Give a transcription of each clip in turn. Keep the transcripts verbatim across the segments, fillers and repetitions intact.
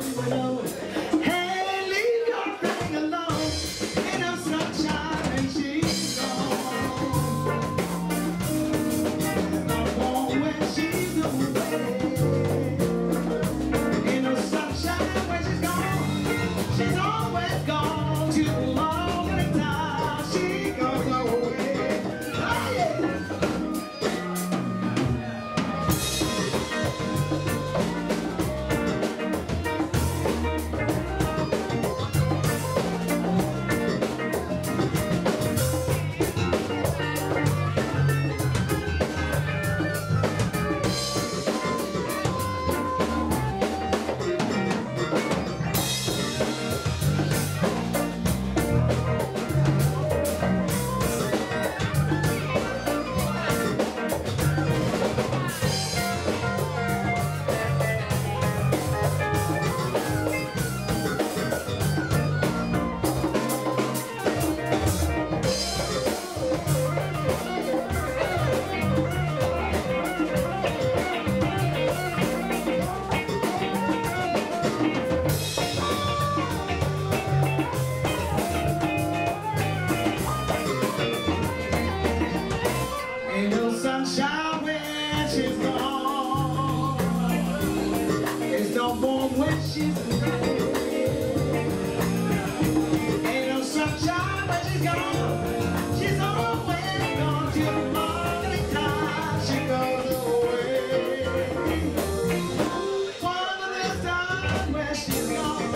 Hey, leave your thing alone. Ain't no sunshine when she's gone. There's no warmth when she's away. Ain't no sunshine when she's gone. She's always gone too long, and the time she goes away. Oh, yeah. Ain't no sunshine when she's gone. There's no warmth when she's away. Ain't no sunshine when she's gone. She's always gone too long, and the time she goes away. One of this time when she's gone,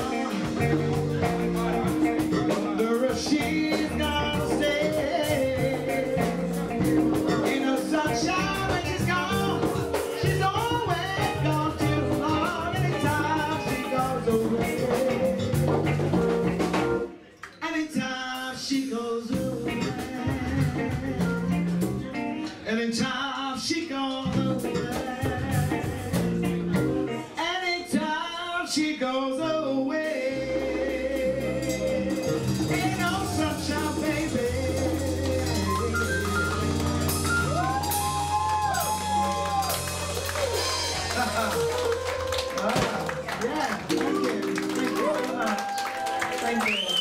wonder if she's gonna stay. Sunshine when she's gone, she's always gone too long. Anytime she goes away, anytime she goes away, anytime she goes away, anytime she goes away, ain't no sunshine, baby. Ah, yeah, thank you. Thank you very much. Thank you.